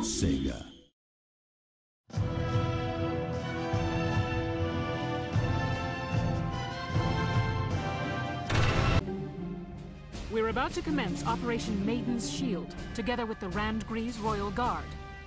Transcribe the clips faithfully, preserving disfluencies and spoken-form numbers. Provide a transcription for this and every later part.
Sega. We're about to commence Operation Maiden's Shield, together with the Randgreaves Royal Guard.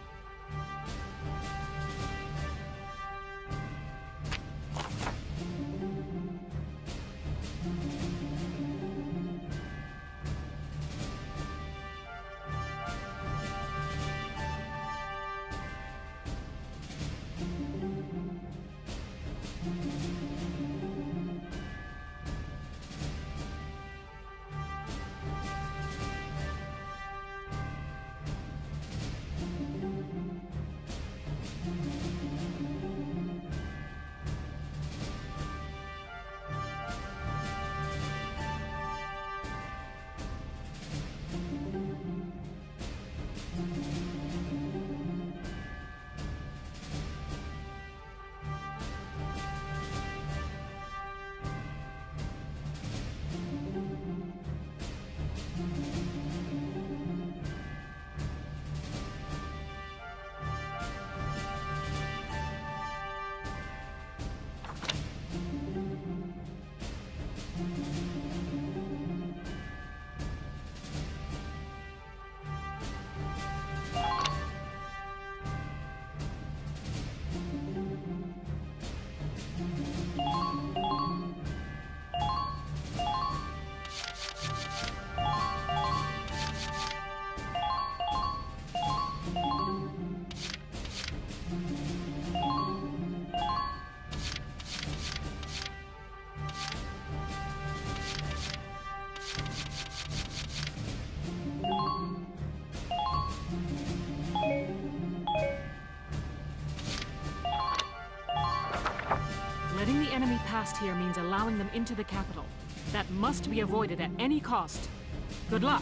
Letting the enemy past here means allowing them into the capital. That must be avoided at any cost. Good luck.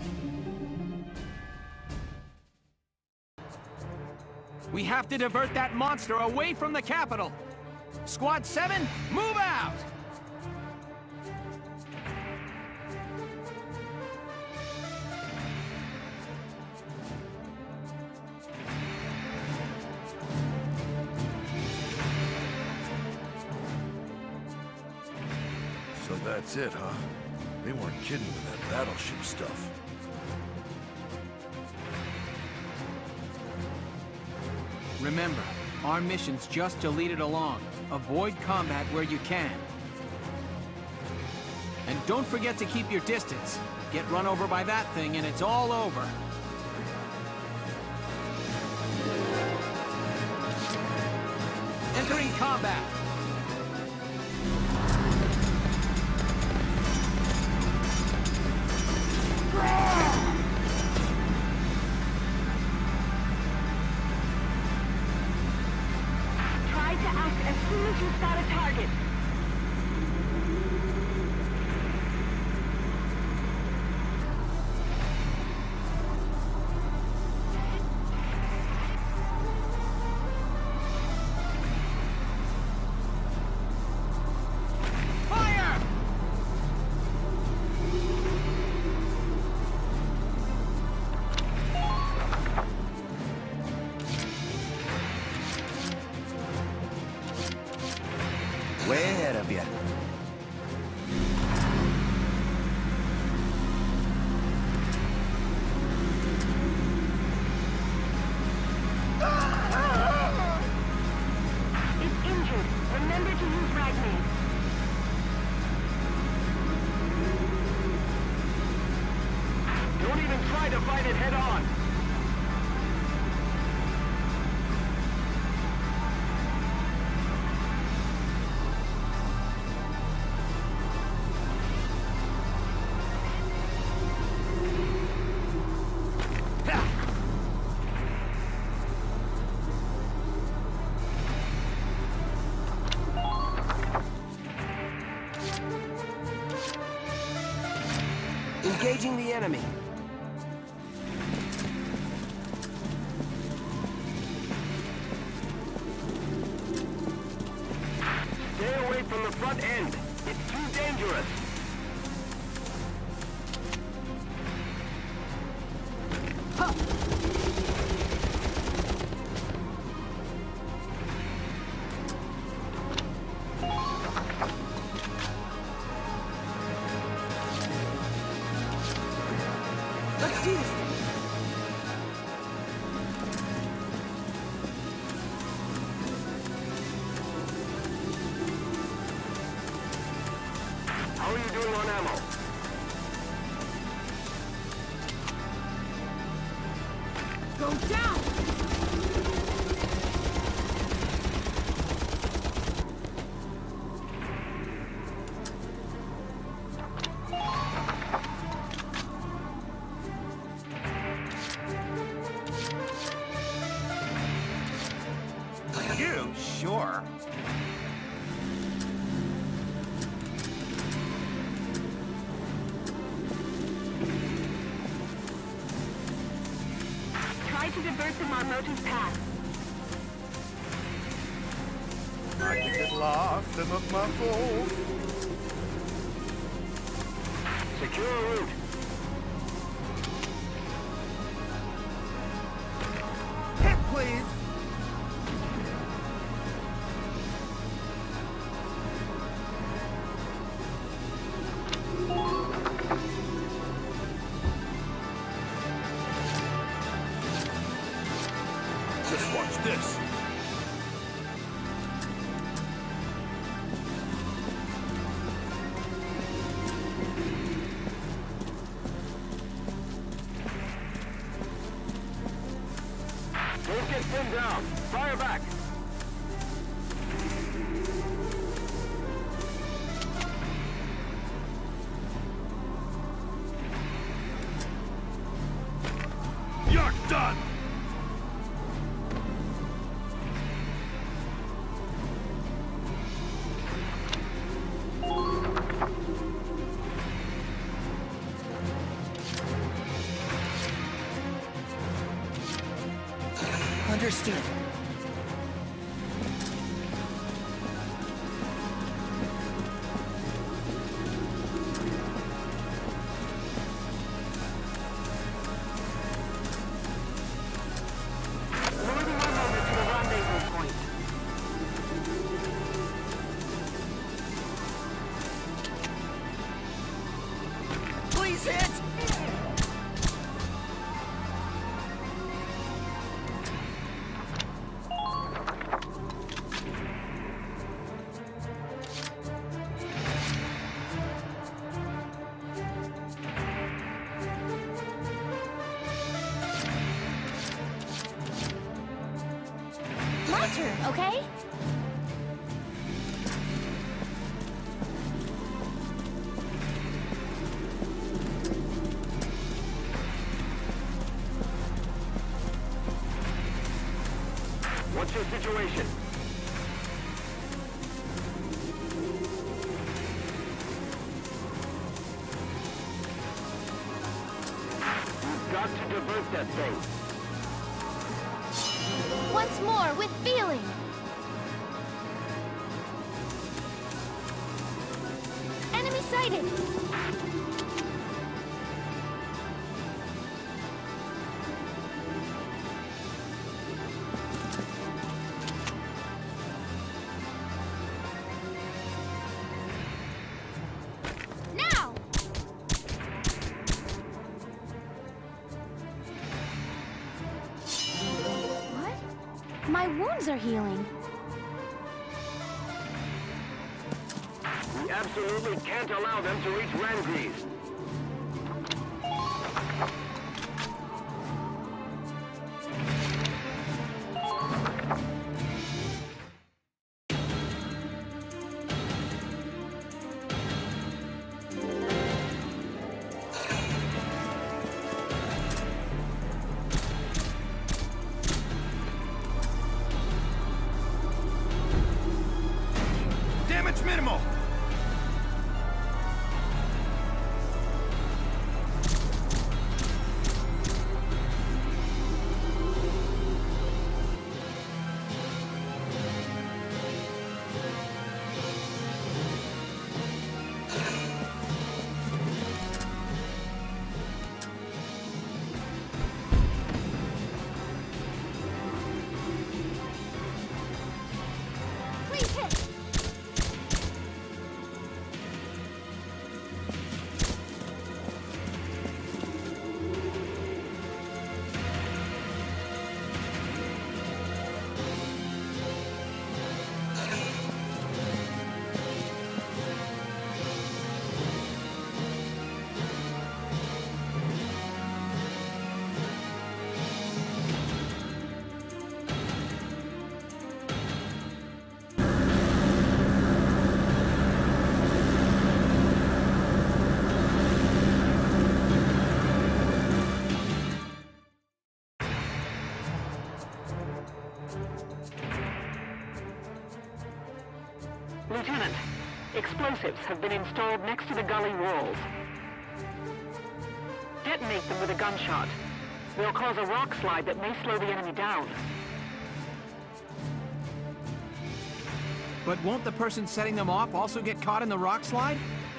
We have to divert that monster away from the capital. Squad seven, move out! So that's it, huh? They weren't kidding with that battleship stuff. Remember, our mission's just to lead it along. Avoid combat where you can. And don't forget to keep your distance. Get run over by that thing and it's all over. Entering combat. Try to act as soon as you spot a target. Way ahead of you. It's injured. Remember to use Ragman. Don't even try to fight it head on. Engaging the enemy. Stay away from the front end. It's too dangerous. Let's do this thing. How are you doing on ammo? Go down! You? Sure. Try to divert them on Moto's path. I can get lost and look my fool. Secure a route. Hit, please! Just watch this. Don't get pinned down. Fire back. You're done! Understood. Moving our motor to the rendezvous point. Please hit! My turn, okay? What's your situation? You've got to divert that thing. Once more, with feeling. Enemy sighted. Now! What? My wounds are healing. We absolutely can't allow them to reach Rangries. Damage minimal! Lieutenant, explosives have been installed next to the gully walls. Detonate them with a gunshot. They'll cause a rock slide that may slow the enemy down. But won't the person setting them off also get caught in the rock slide?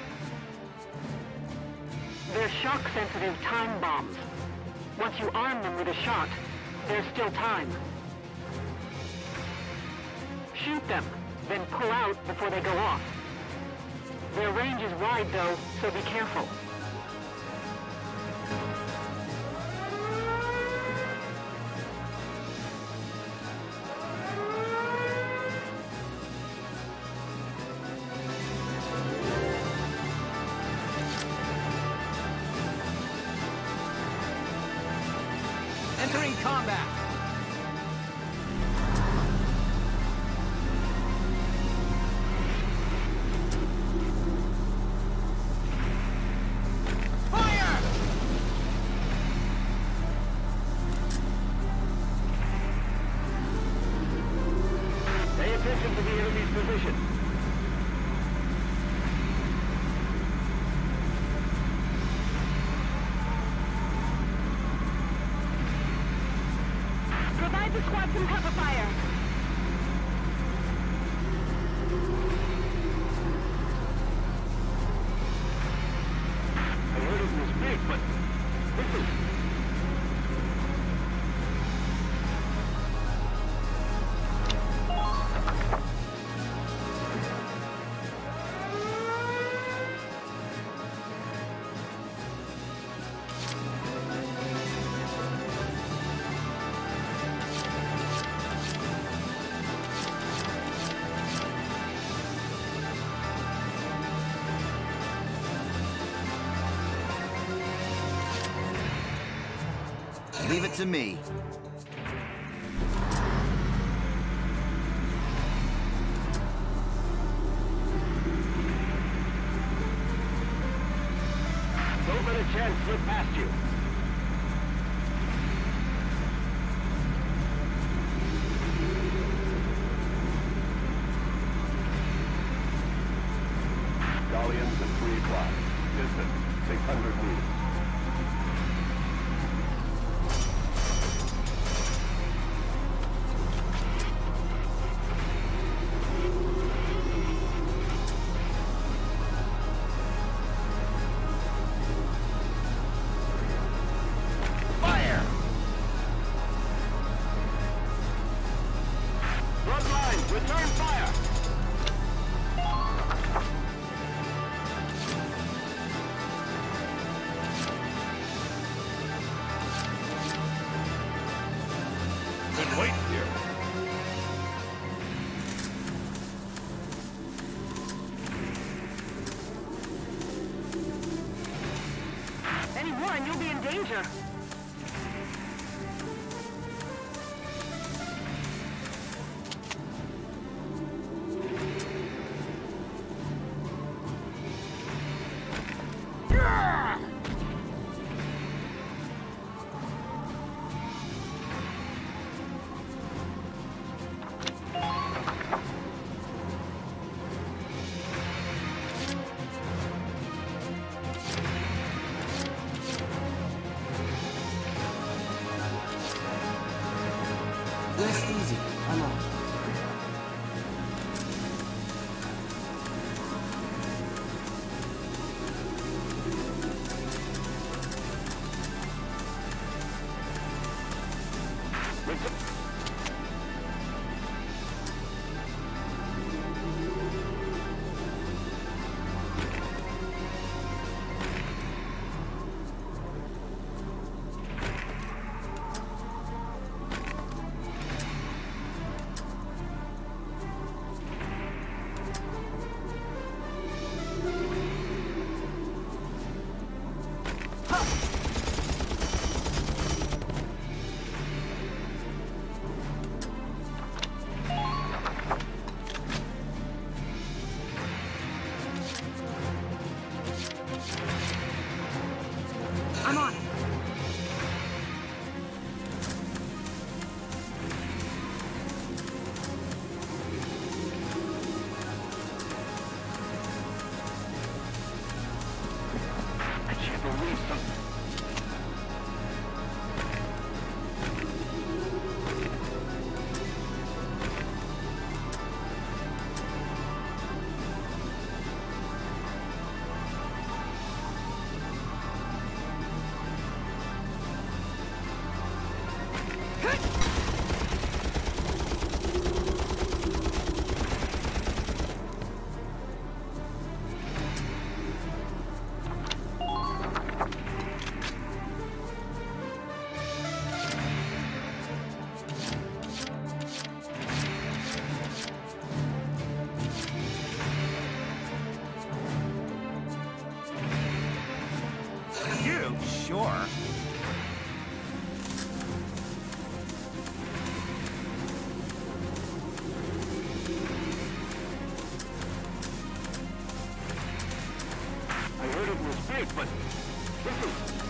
They're shock-sensitive time bombs. Once you arm them with a shot, there's still time. Shoot them, then pull out before they go off. Their range is wide, though, so be careful. Entering combat! Fire! Pay attention to the enemy's position. Provide the squad some cover fire. I heard of this big, but this is... Leave it to me. Don't let a chance slip past you. Galleons at three o'clock. Distance, six hundred meters. Front lines, return fire! Couldn't wait here. Any more and you'll be in danger. Rest easy. I'm on. I'm on. against them. You? Sure. I heard it was big, but listen.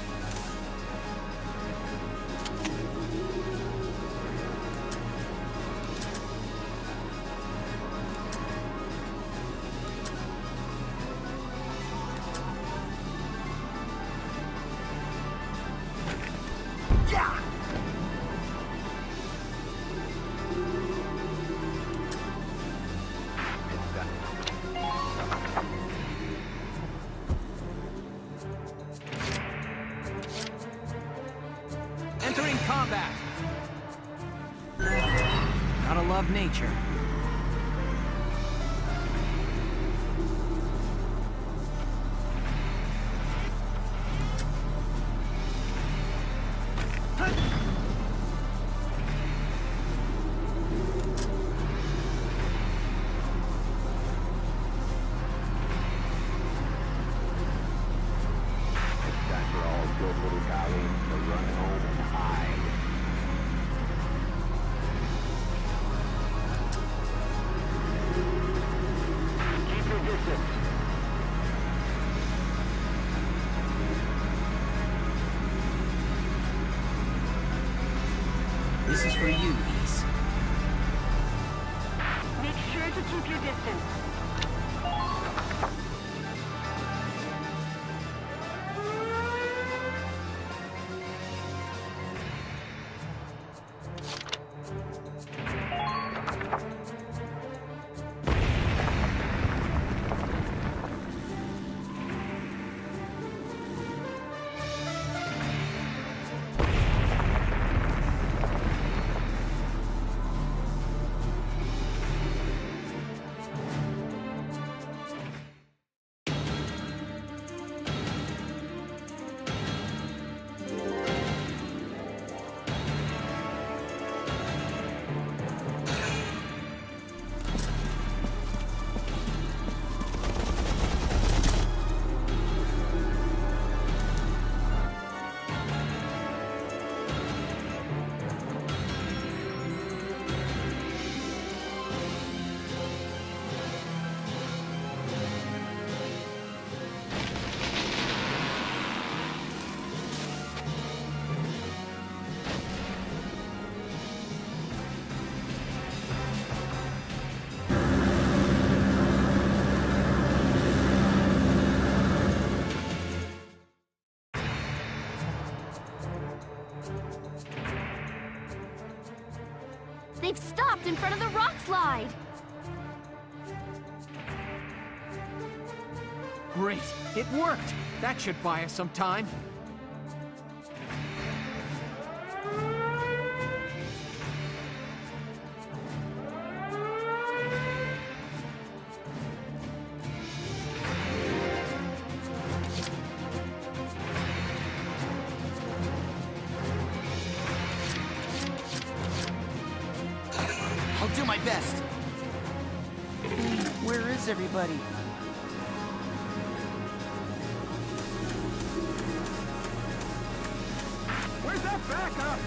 Yeah! Entering combat. Gotta love nature. Time for all good little colleagues to run home and hide. Keep your distance. This is for you, Ace. Make sure to keep your distance. They've stopped in front of the rock slide. Great. It worked. That should buy us some time. I'll do my best. Where is everybody? Where's that backup?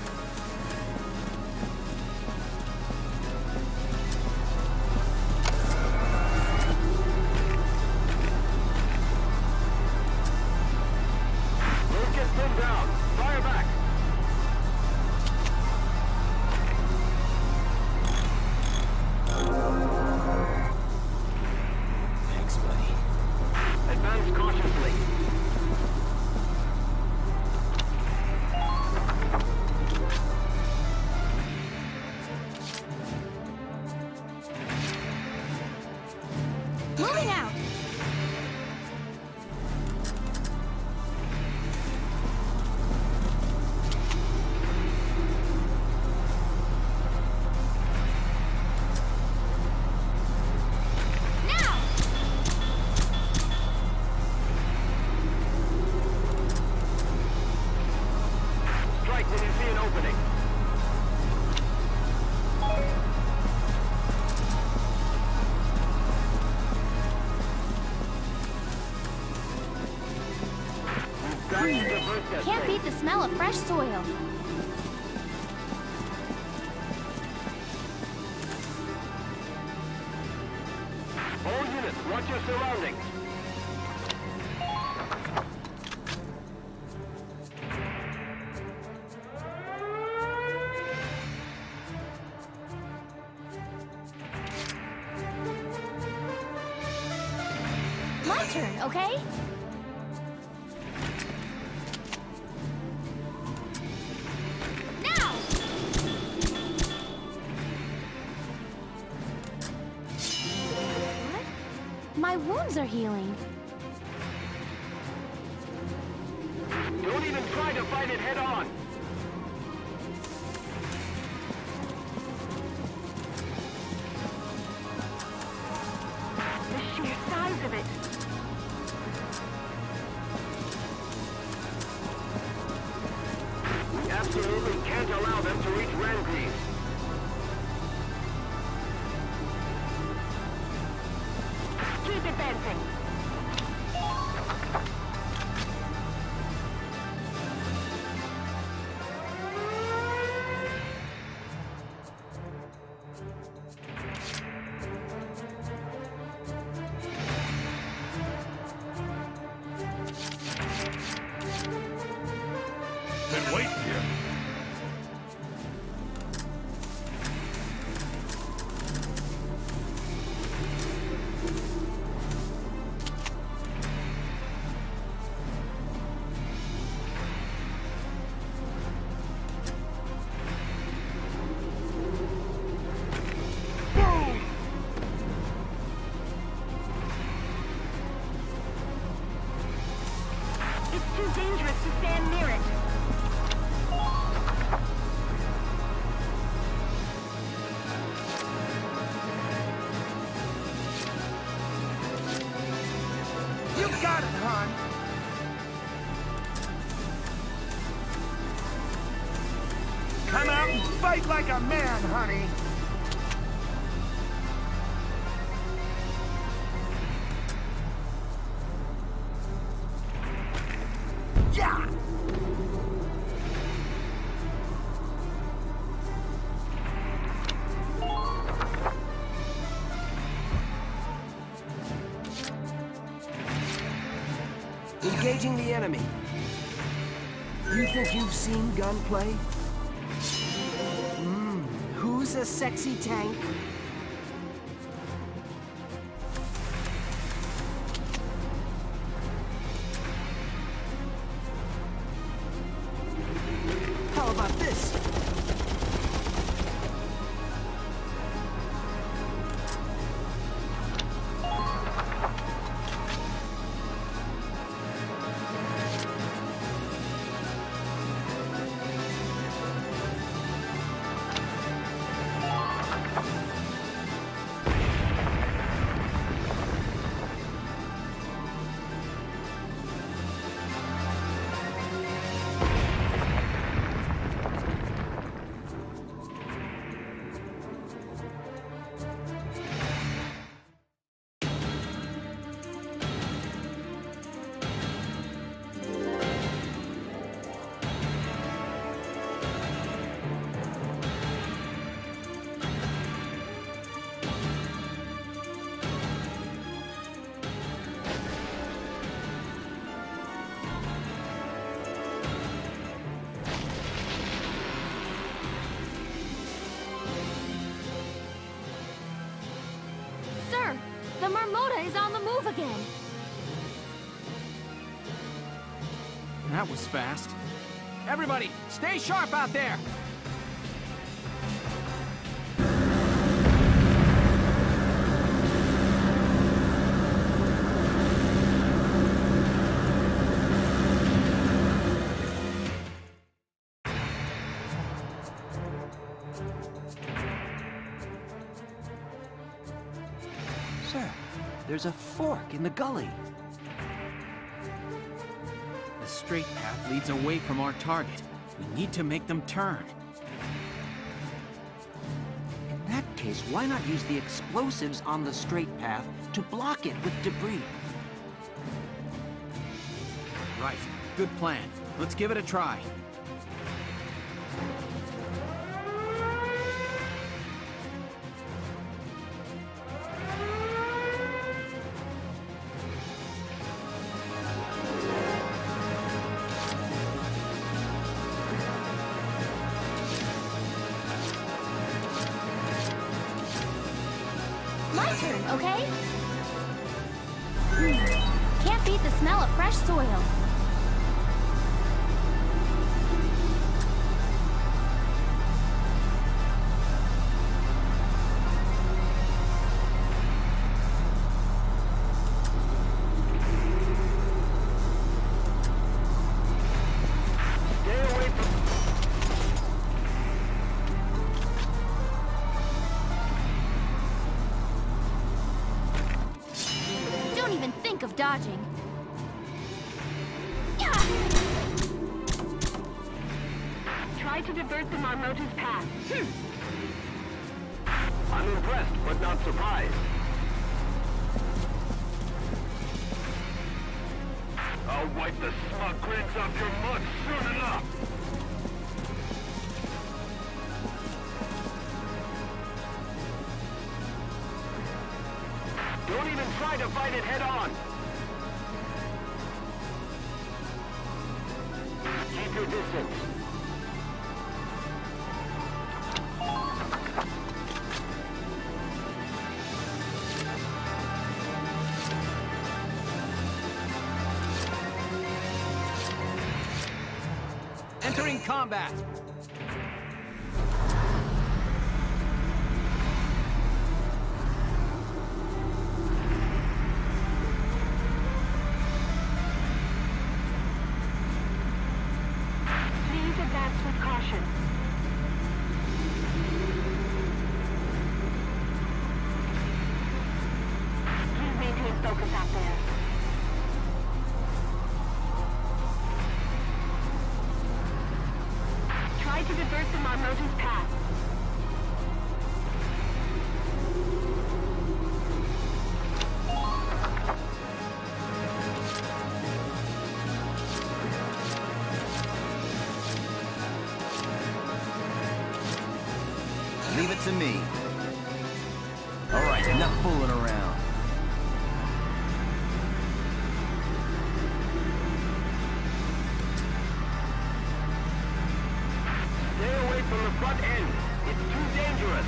Let's get pinned down. Fire back. Thanks, buddy. Advance cautiously. an opening. We've got to divert that Can't thing. beat the smell of fresh soil. All units, watch your surroundings. My turn, okay? Now! What? My wounds are healing. Don't even try to fight it head on. The sheer size of it. We absolutely can't allow them to reach Rangreaves. Keep advancing. Then wait here. It's too dangerous to stand near it. You got it, hon. Come out and fight like a man, honey. Yeah! Engaging the enemy. You think you've seen gunplay? Mmm, who's a sexy tank? How about this? Sir, the Marmota is on the move again. That was fast. Everybody, stay sharp out there! Sir, there's a fork in the gully. The straight path leads away from our target. We need to make them turn. In that case, why not use the explosives on the straight path to block it with debris? Right. Good plan. Let's give it a try. My turn, okay? Hmm. Can't beat the smell of fresh soil. Don't even think of dodging. Try to divert the Marmota's path. I'm impressed, but not surprised. I'll wipe the smug grins off your mud soon enough. Don't even try to fight it head on. Keep your distance. Entering combat. Please advance with caution. Please maintain focus out there. Try to divert the Marmota's path. Leave it to me. All right, enough fooling around. Stay away from the front end. It's too dangerous.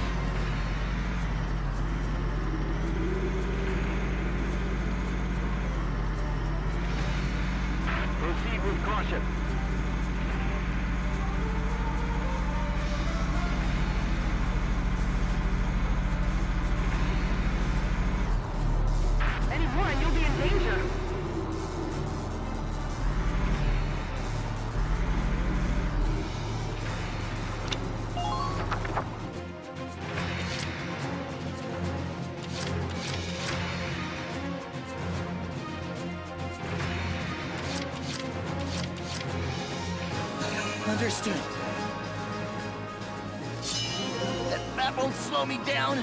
Proceed with caution. Any more and you'll be in danger. Understood. That, that won't slow me down.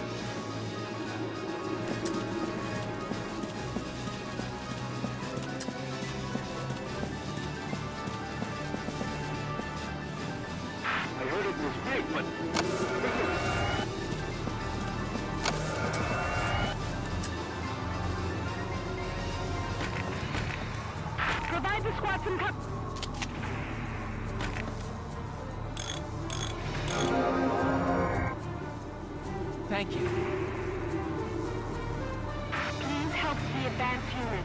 I heard it was big, but... Provide the squad some cover. Thank you. Please help the advanced units.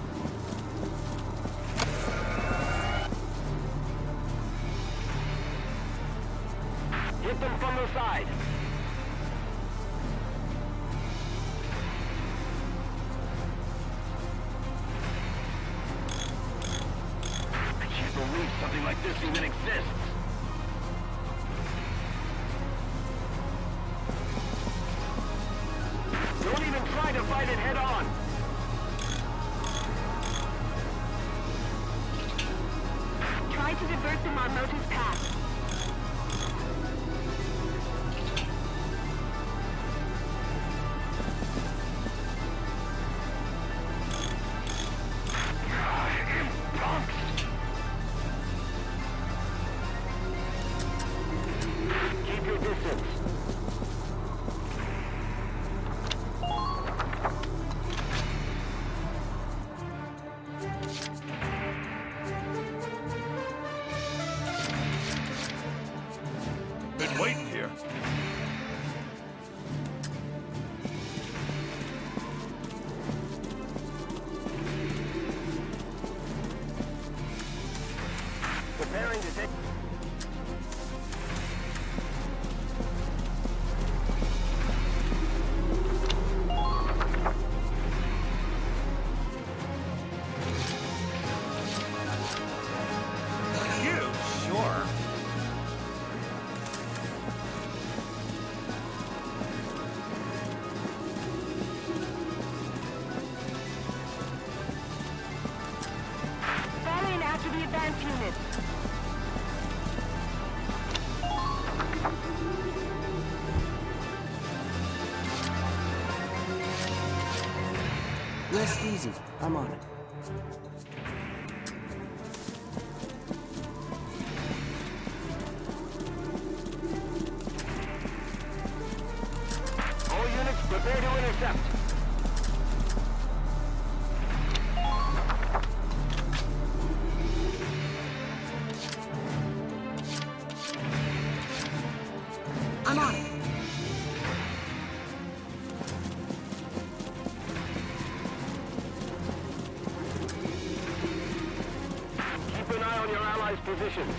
Hit them from the side. I can't believe something like this even exists. Don't even try to fight it head on. Try to divert the Marmota's path. Keep your distance. Been waiting here. Preparing to take... You? Sure. Fall in after the advance unit. Rest easy. I'm on it. All units, prepare to intercept. I'm on it. Keep an eye on your allies' positions.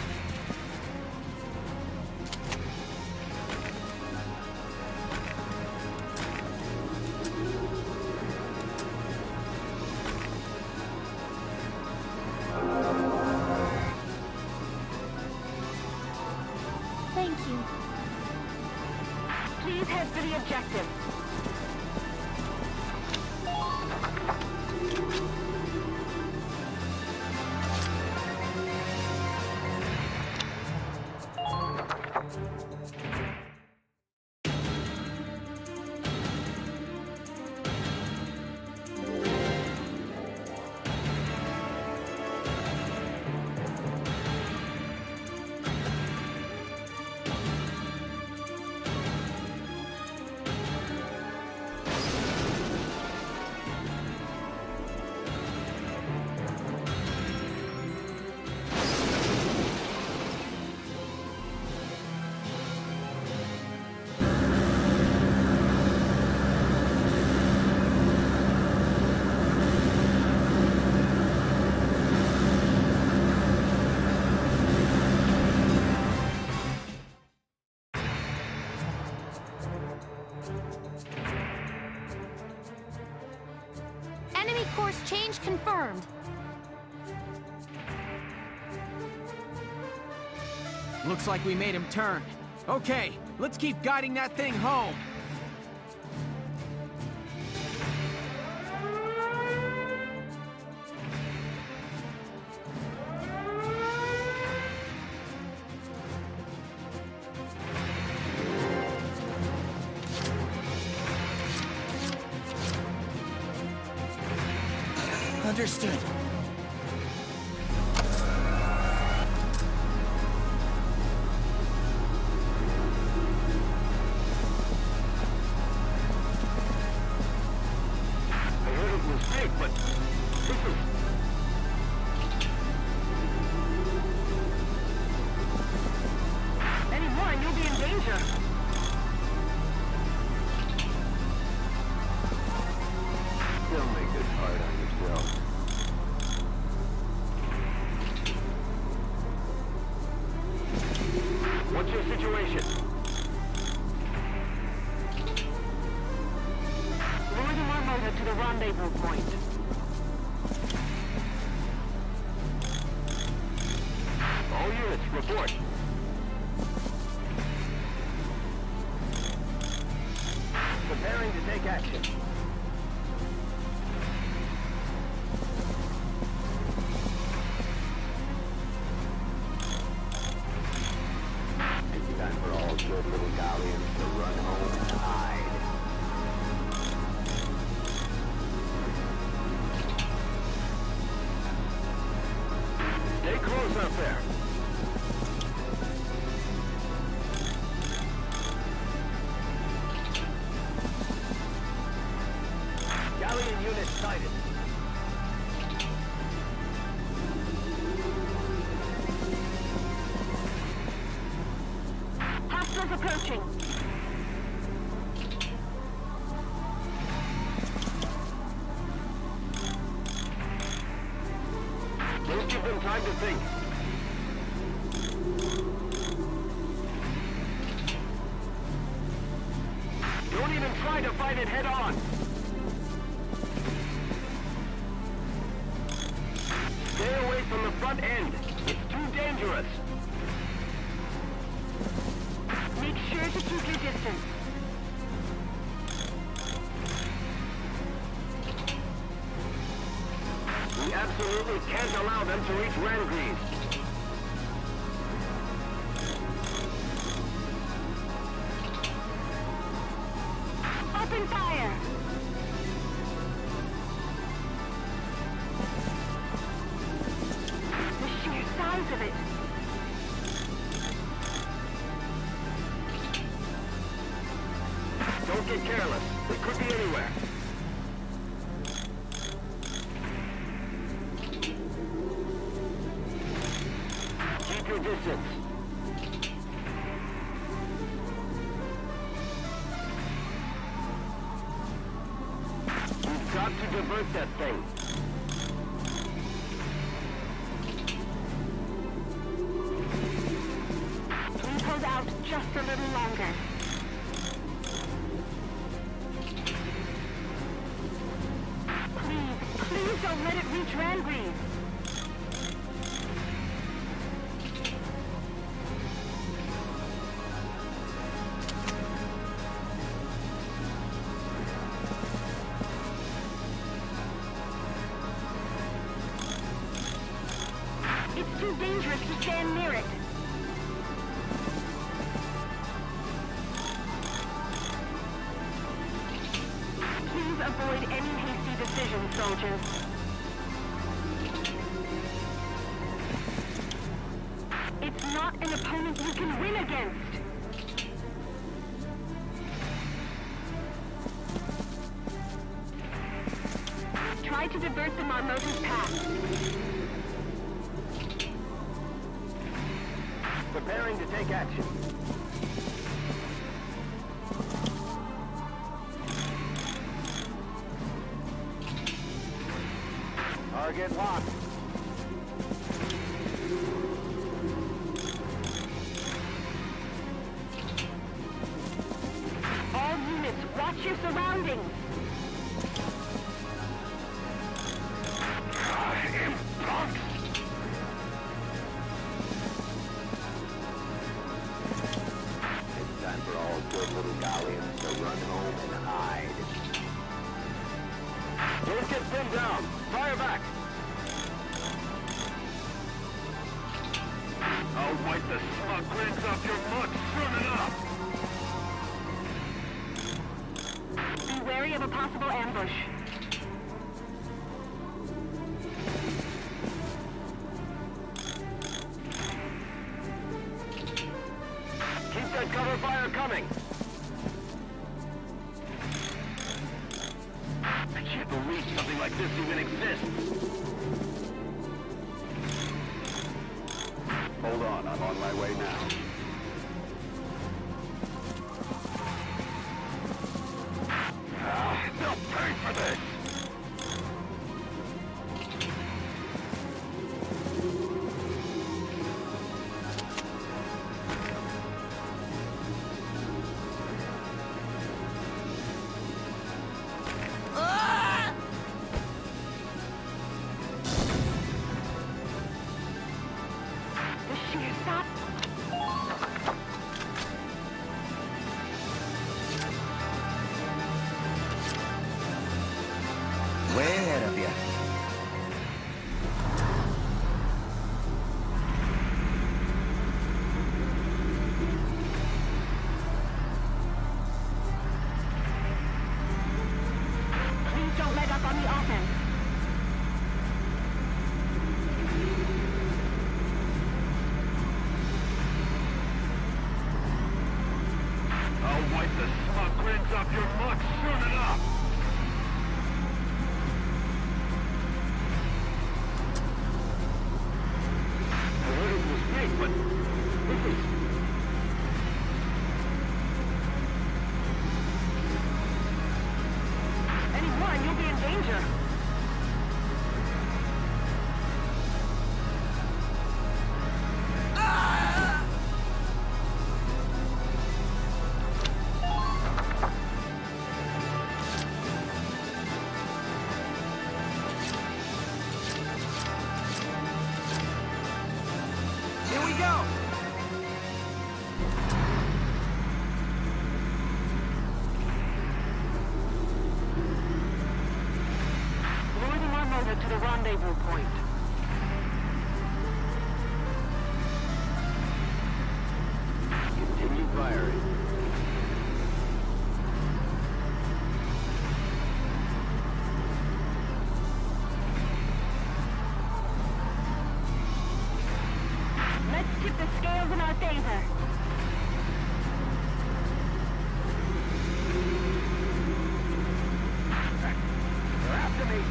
Thank you. Please head for the objective. Enemy course change confirmed. Looks like we made him turn. Okay, let's keep guiding that thing home. Understood. I heard it was fake, but this is... Any more and you'll be in danger. Don't make this hard on yourself. What's your situation? Lure the Marmota to the rendezvous point. All units, report. Preparing to take action. good little galleons to run home and hide. Stay close up there. Galleon unit sighted. Hostiles approaching. Don't give them time to think. Don't even try to fight it head on. Stay away from the front end. It's too dangerous. Make sure to keep your distance. We absolutely can't allow them to reach Rangries. Open fire! The sheer size of it. Don't get careless. It could be anywhere. Keep your distance. You've got to divert that thing. Please hold out just a little longer. Please, please don't let it reach Rangries. It's too dangerous to stand near it. Please avoid any hasty decisions, soldiers. It's not an opponent you can win against. Try to divert the Marmota's path. Preparing to take action. Target locked. All units, watch your surroundings. It's time for all good little galleons to run home and hide. Don't get pinned down. Fire back. I'll wipe the smug grins off your mud soon enough. Be wary of a possible ambush. Keep that cover fire coming. I can't believe something like this even exists. Hold on, I'm on my way now. Ah, they'll pay for this! Way ahead of you. Stop your muck soon enough! I heard it was big, but this is... Anyone, you'll be in danger! To the rendezvous point. Continue firing. Let's tip the scales in our favor. They're after me.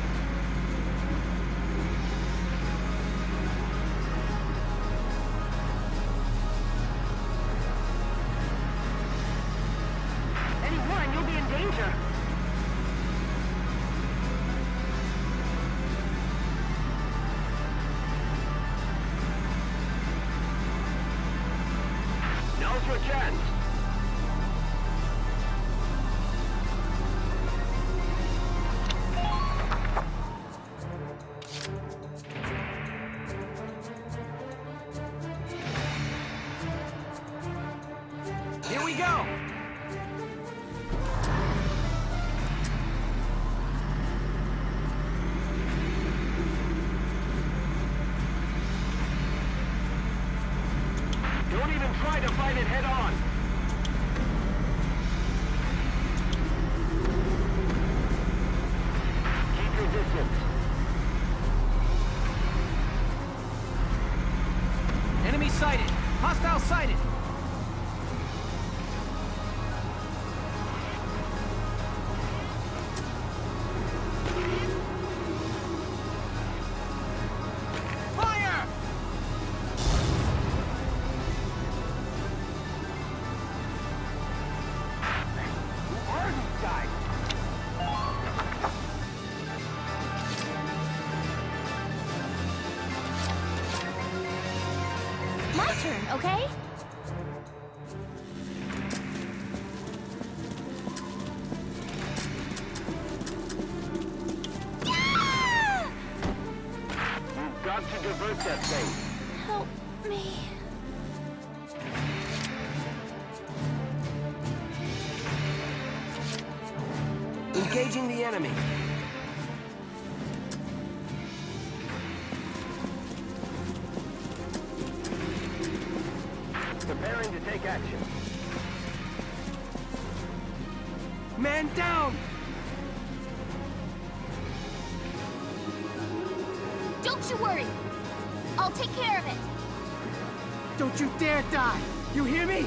Anyone, you'll be in danger. Now's your chance. Here we go! Don't even try to fight it head on. Keep your distance. Enemy sighted! Hostile sighted! Fire! Who are these guys? My turn, okay? Ah! You've got to divert that thing. Help me. Engaging the enemy. Preparing to take action. Man down! Don't you worry. I'll take care of it. Don't you dare die! You hear me?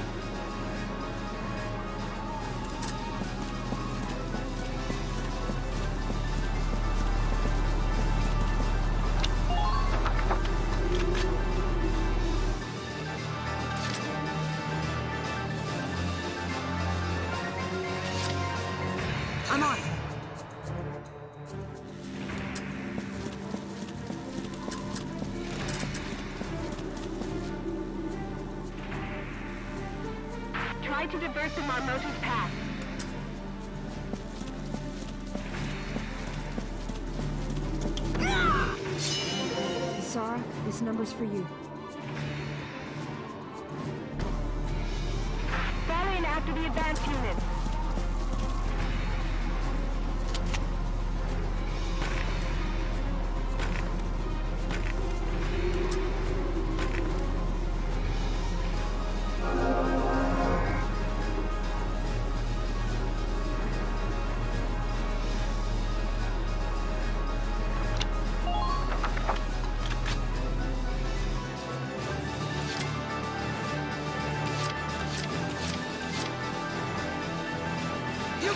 I'm on it. Try to divert the Marmota's path. Sara, this number's for you. Fall in after the advanced units.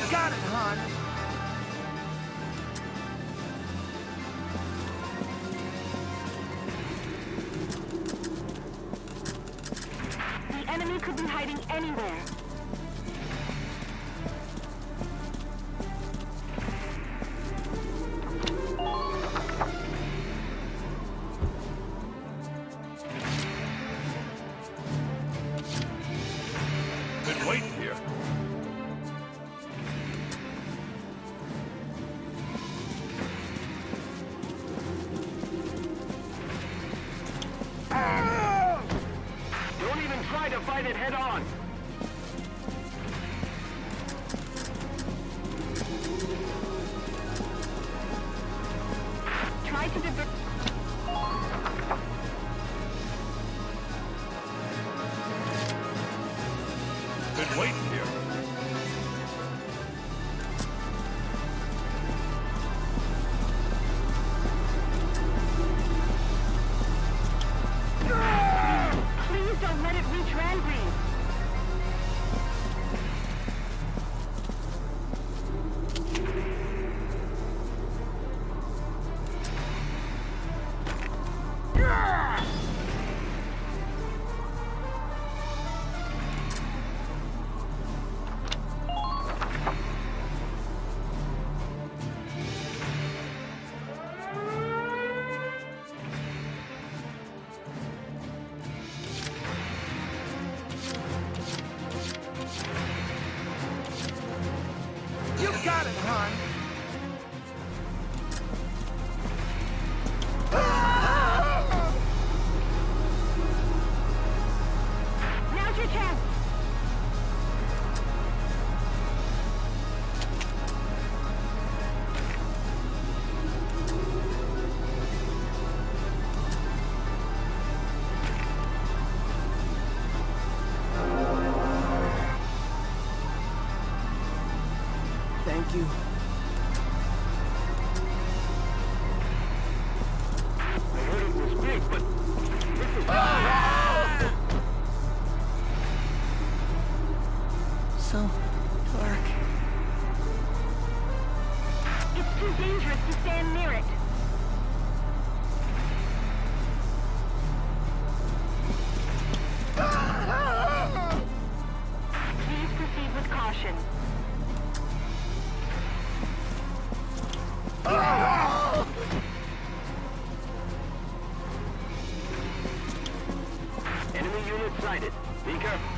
got it, hon. The enemy could be hiding anywhere. Been waiting here. Don't even try to fight it head on. Try to divert. Been waiting here. Please don't let it reach Randgreave. You got it, hon. Now's your chance. Thank you. I heard it was big, but this is So dark. It's too dangerous to stand near it. Please proceed with caution. enemy unit sighted. Be careful.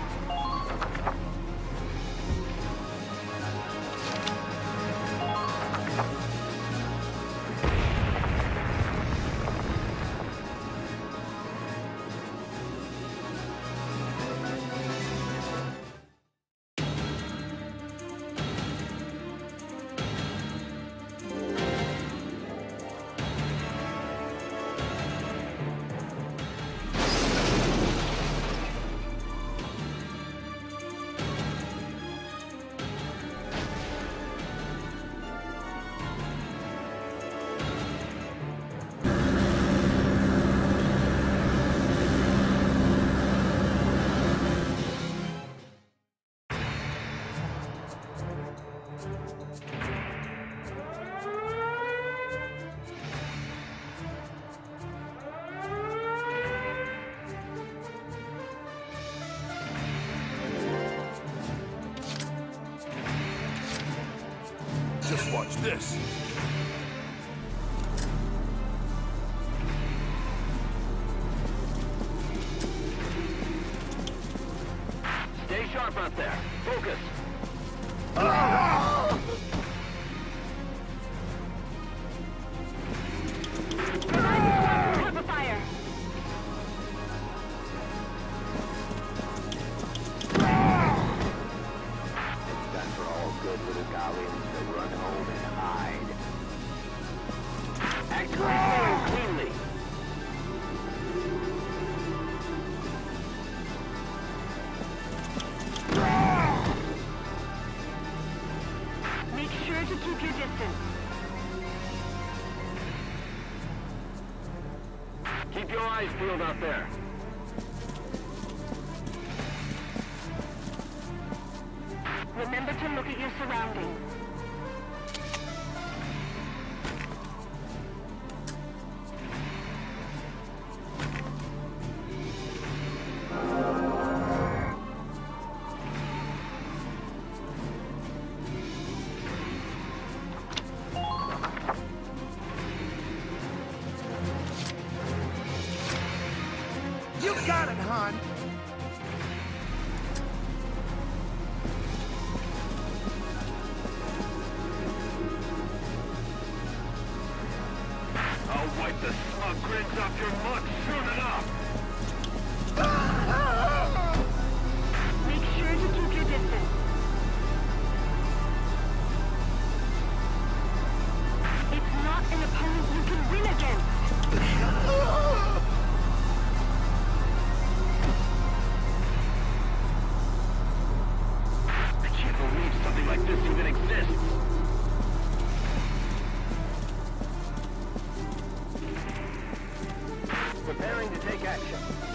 Just watch this. Stay sharp out there. Focus. Cover fire. It's done for all good little Gallians to run home and hide. Act quickly and cleanly. Make sure to keep your distance. Keep your eyes peeled out there. Remember to look at your surroundings. You got it, Han! I'll wipe the smug grins off your mug soon enough! Make sure to keep your distance. It's not an opponent you can win against. I can't believe something like this even exists! Preparing to take action.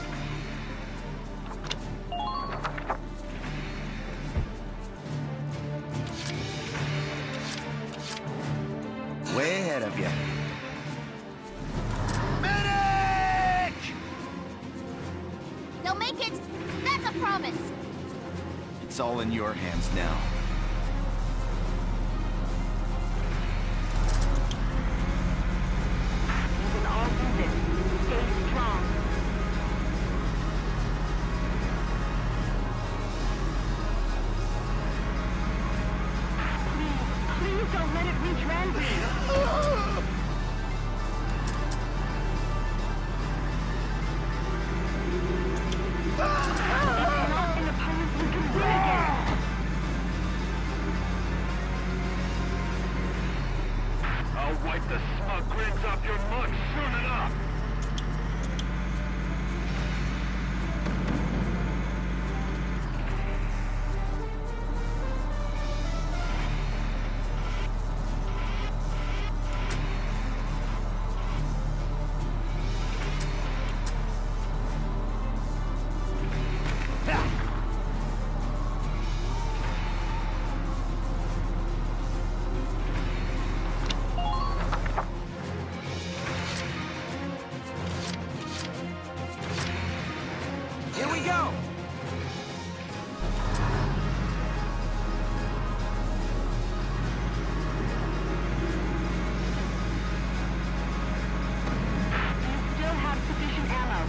Way ahead of you. They'll make it! That's a promise! It's all in your hands now. You can all do this. Stay strong. Please, please don't let it reach Randy. It's not an opponent you can win against. I'll wipe the smug grins off your mug soon enough! Here we go! You still have sufficient ammo.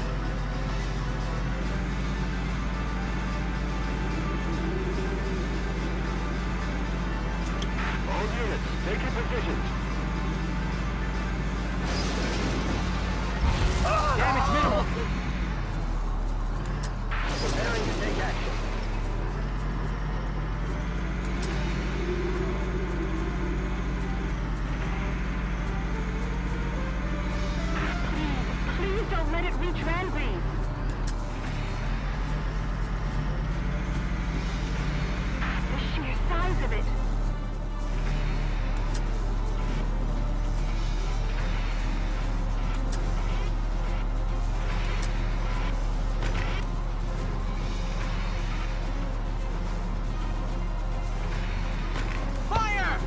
All units, take your positions. Damage minimal! Preparing to take action. Please, please don't let it reach Randy. The sheer size of it. Fire!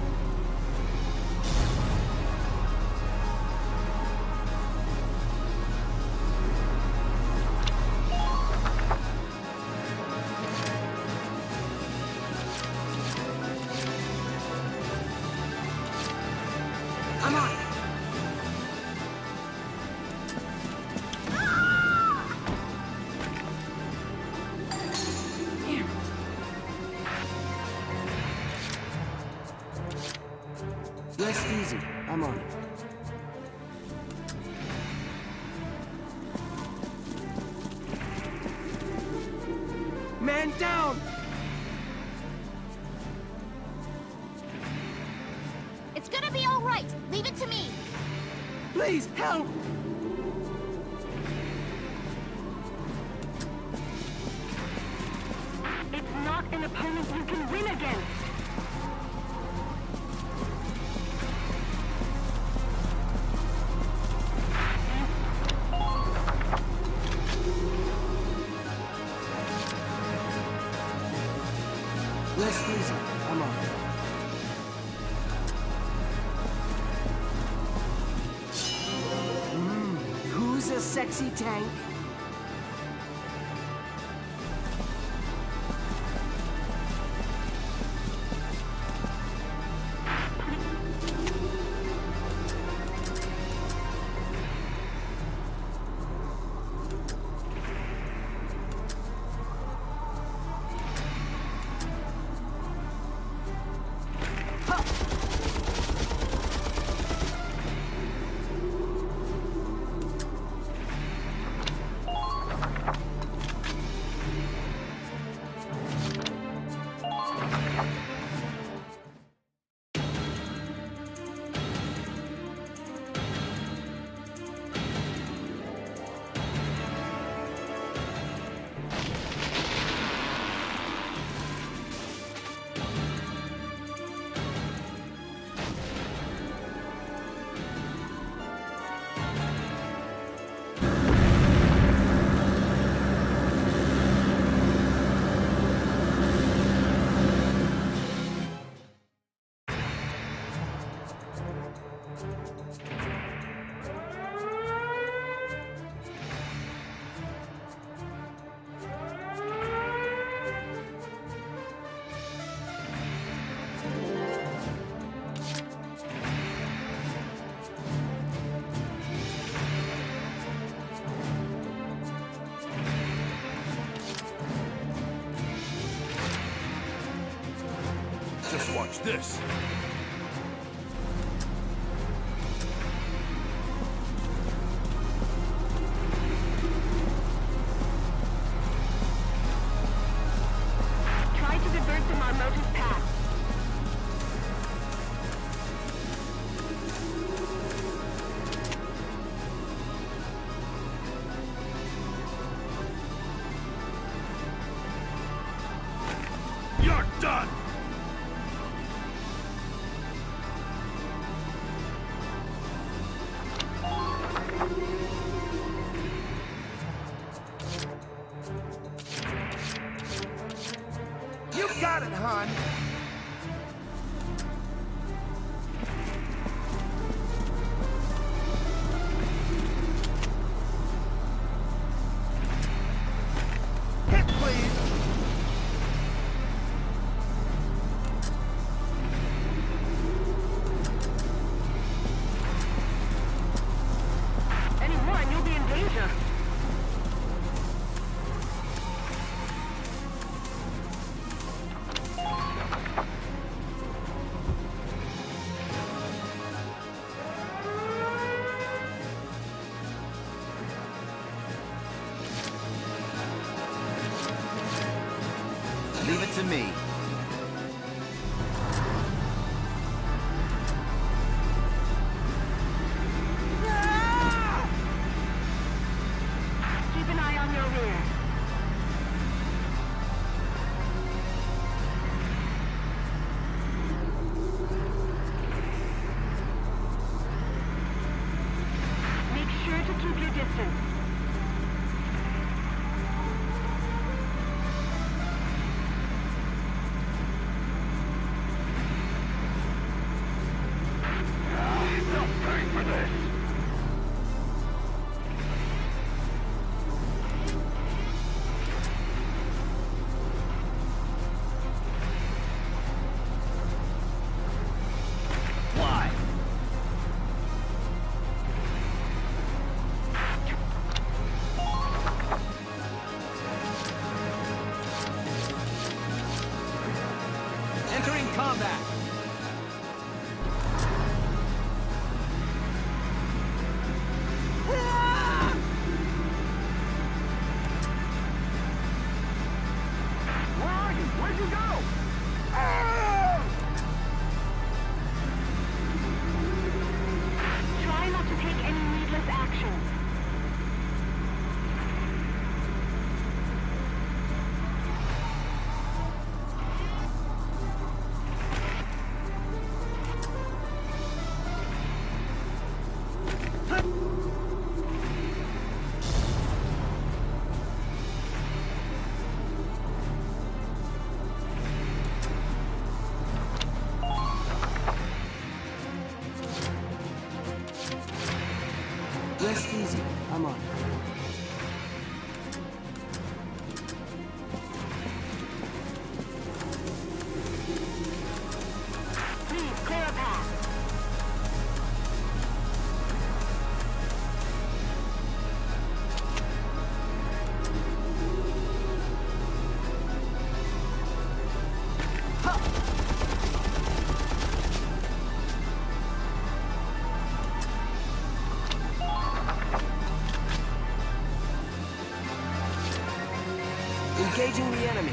I'm on it! Rest easy. I'm on it. Man down! It's gonna be all right. Leave it to me. Please, help! It's not an opponent you can win against. Rest easy. I'm on it. Mmm, who's a sexy tank? Just watch this. Try to divert the Marmota's path. You're done! You got it, hon. Hit, please. Any more and you'll be in danger. Leave it to me. Keep an eye on your rear. Make sure to keep your distance. Why? Entering combat. Where are you? Where'd you go? Try not to take any needless actions. Engaging the enemy.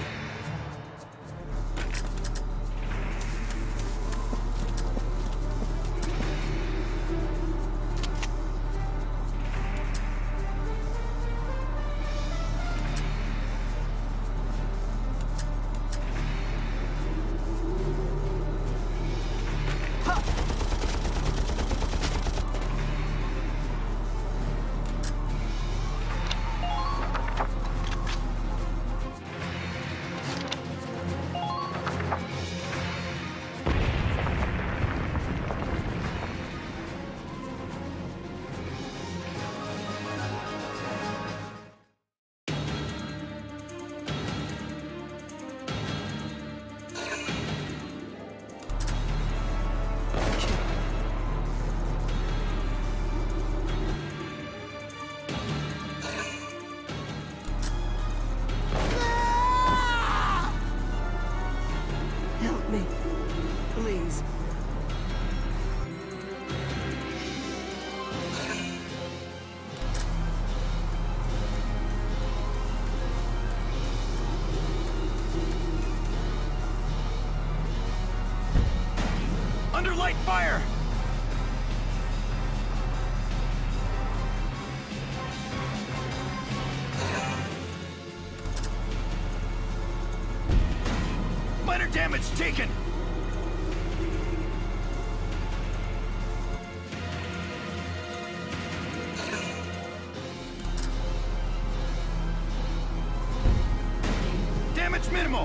Please. Under light fire! Minor damage taken! Damage minimal!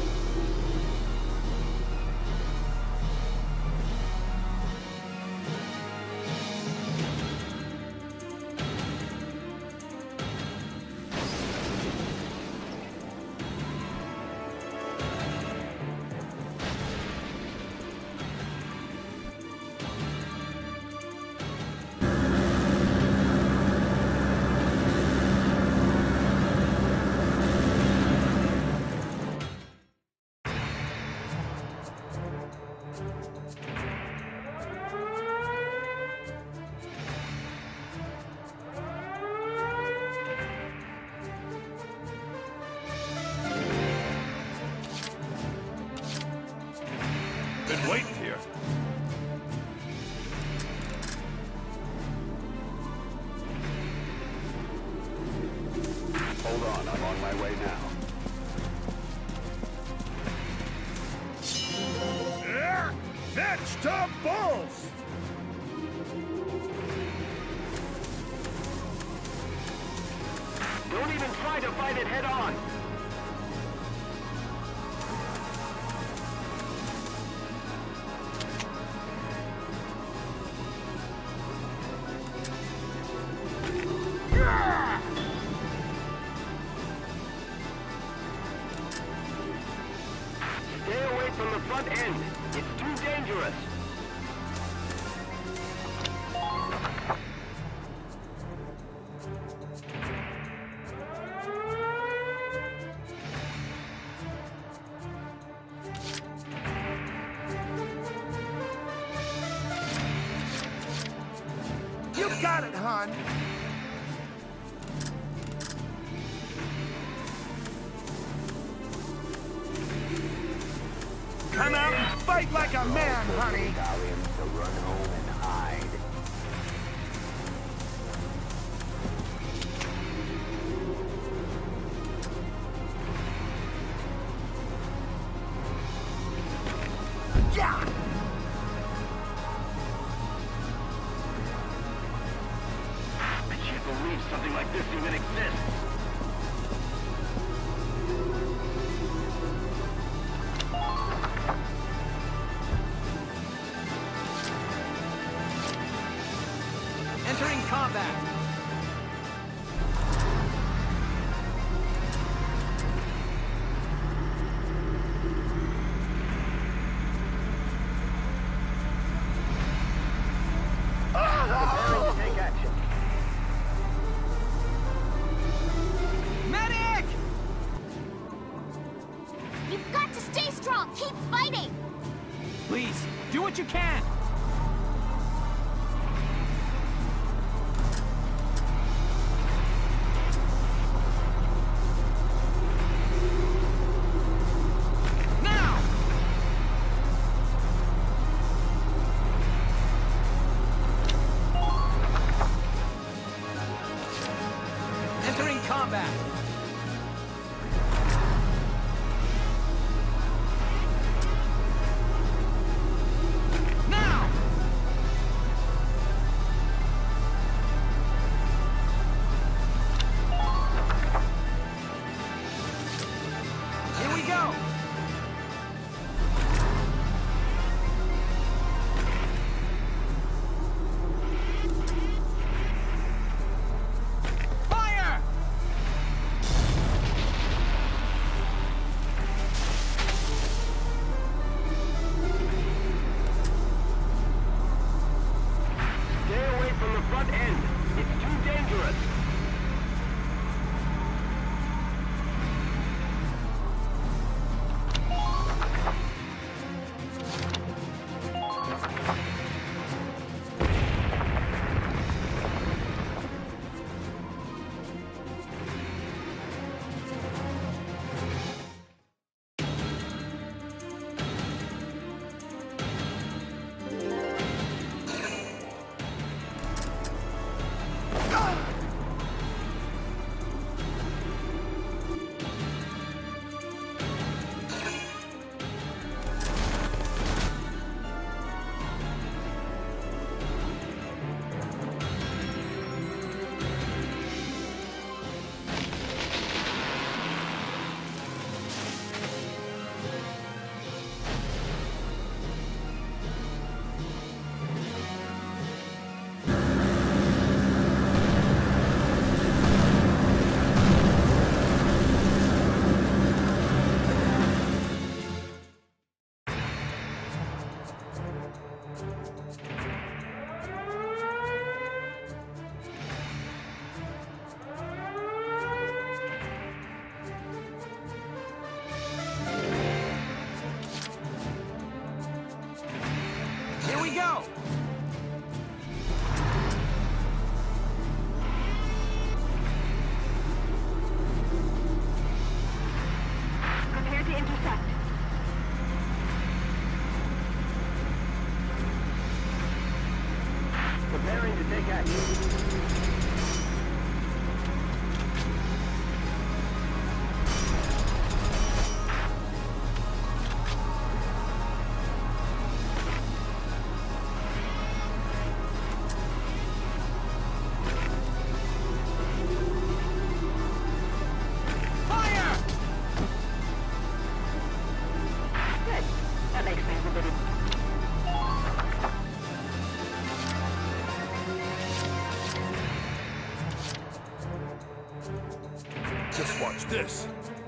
Been waiting here. Hold on, I'm on my way now. Yeah, fetch to balls! Don't even try to fight it head on! Stay away from the front end. It's too dangerous. You got it, hon. Come out and fight like a man, honey. Tell him to run home and hide. Yeah! I can't believe something like this even exists. Entering combat. Preparing to take action. Medic! You've got to stay strong. Keep fighting. Please, do what you can. Just watch this.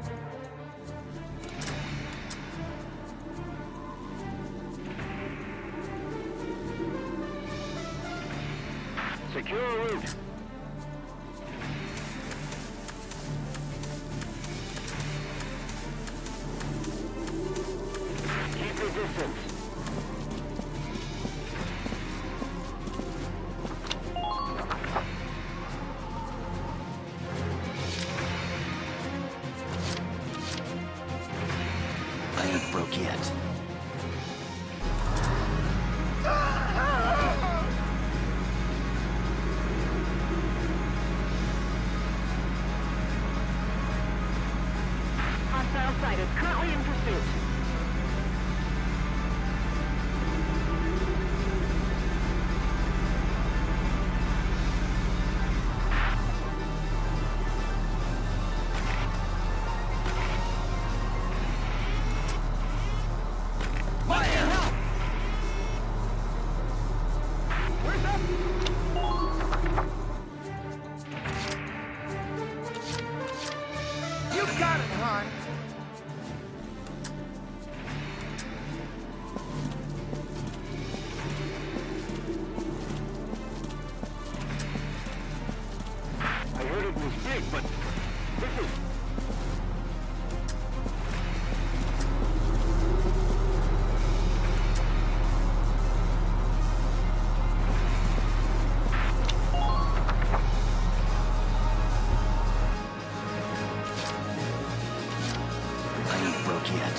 Secure a route. Keep your distance. I ain't broke yet. Hostile sighted. Currently in pursuit. I heard it was big, but this is... I ain't broke yet.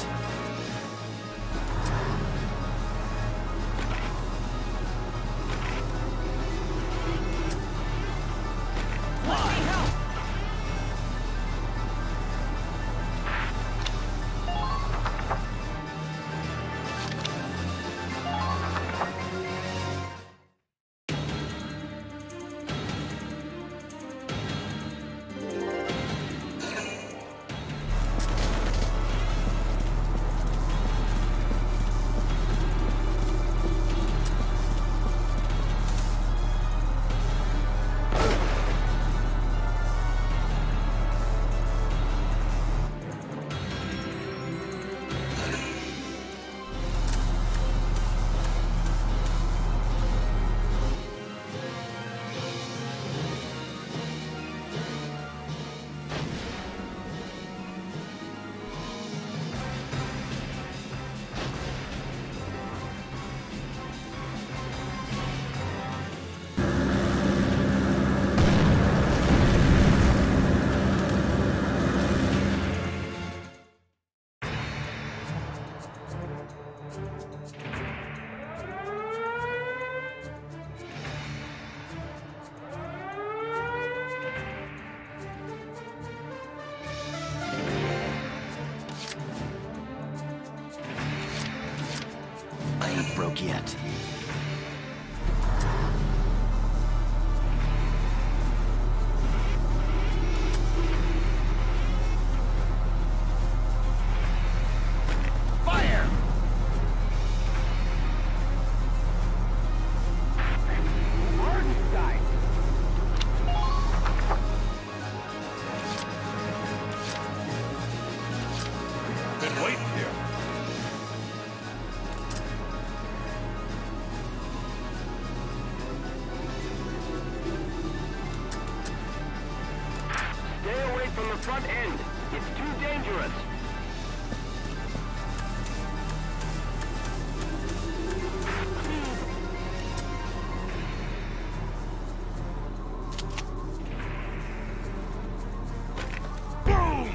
I ain't broke yet. Fire! Been waiting here. Stay away from the front end. It's too dangerous. Boom!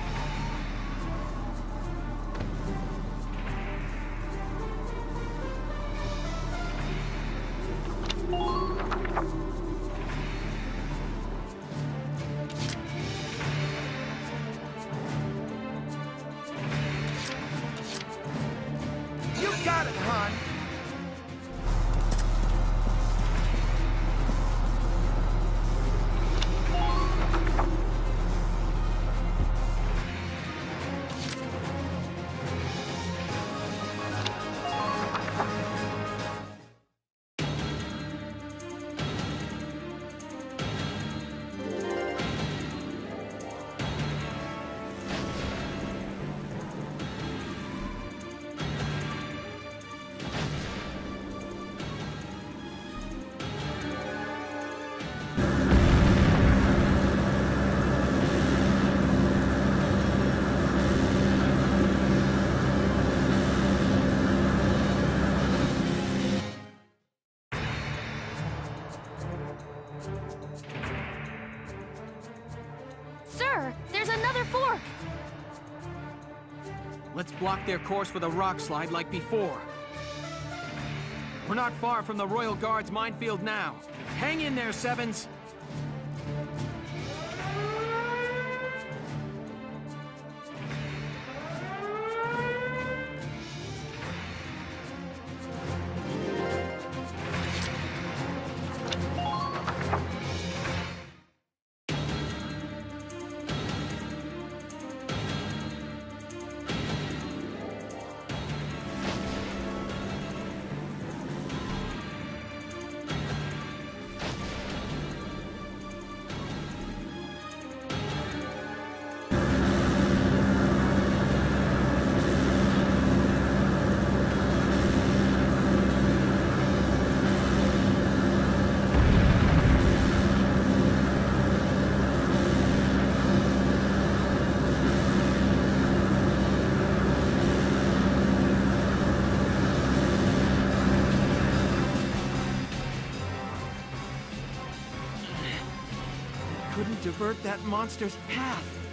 You got it, hon. There's another fork! Let's block their course with a rock slide like before. We're not far from the Royal Guard's minefield now. Hang in there, Sevens! Couldn't divert that monster's path.